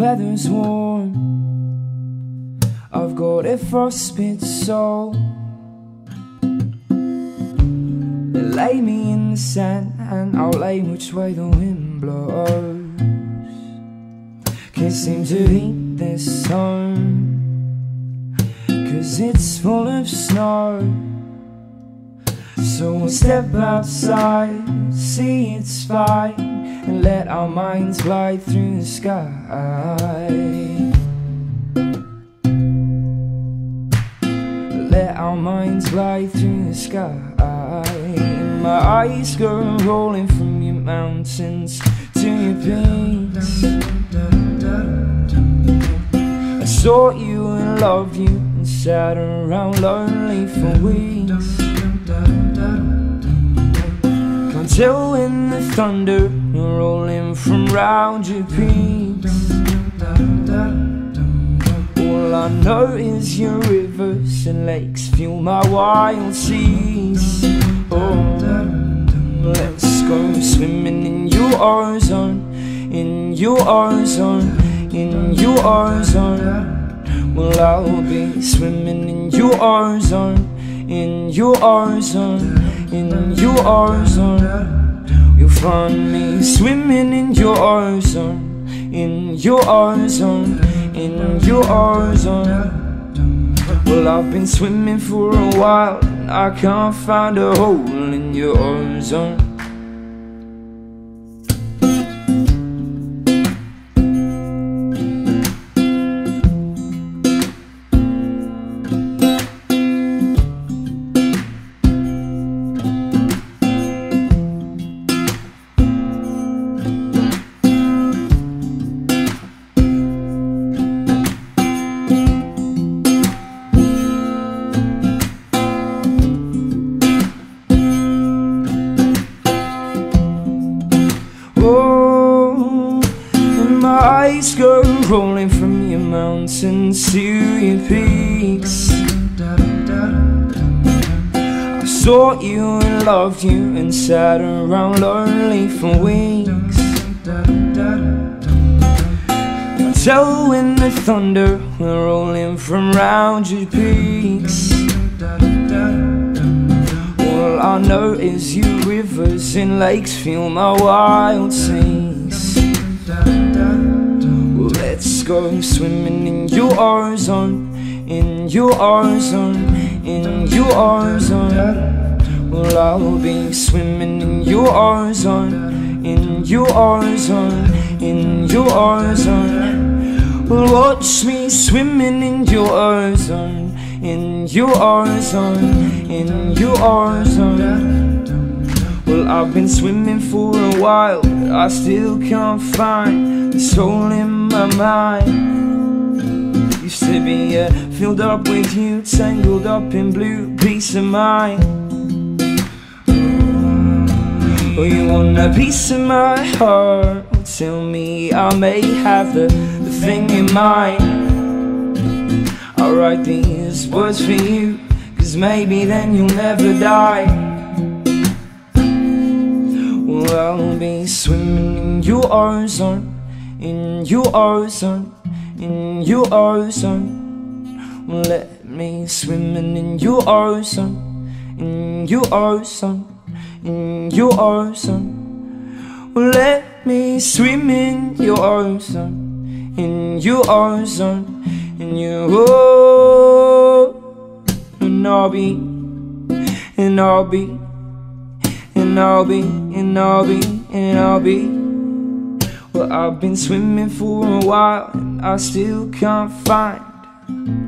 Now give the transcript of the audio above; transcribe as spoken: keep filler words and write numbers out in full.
weather's warm, I've got a frostbite soul. They lay me in the sand and I'll lay which way the wind blows. Can't seem to heat this home, 'cause it's full of snow. So we'll step outside, see it's fine, and let our minds glide through the sky. Let our minds glide through the sky. My eyes go rolling from your mountains to your peaks. I saw you and loved you and sat around lonely for weeks. Can't tell when the thunder rolling from round your peaks. All I know is your rivers and lakes fuel my wild seas. Oh, let's go swimming in your ozone, in your ozone, in your ozone. Well, I'll be swimming in your ozone, in your ozone, in your ozone. You'll find me swimming in your ozone, in your ozone, in your ozone. Well, I've been swimming for a while and I can't find a hole in your ozone. Oh, and my eyes go rolling from your mountains to your peaks. I saw you and loved you and sat around lonely for weeks. Can't tell when the thunder went rolling from round your peaks. All I know is you rivers and lakes fuel my wild seas. Well, let's go swimming in your ozone, in your ozone, in your ozone. Well, I'll be swimming in your ozone, in your ozone, in your ozone. Well, watch me swimming in your ozone, in your ozone, in your ozone. Well, I've been swimming for a while, but I still can't find the soul in my mind. Used to be uh, filled up with you, tangled up in blue, peace of mind. Oh, you want a piece of my heart? Well, tell me I may have the, the thing in mind. I'll write these words for you, 'cause maybe then you'll never die. Well, I'll be swimming in your ozone, in your ozone, in your ozone. Well, let me swimming in your ozone, in your ozone, in your ozone. Well, let me swim in your ozone, in your ozone, in your ozone. And I'll be, and I'll be, and I'll be, and I'll be, and I'll be. Well, I've been swimming for a while and I still can't find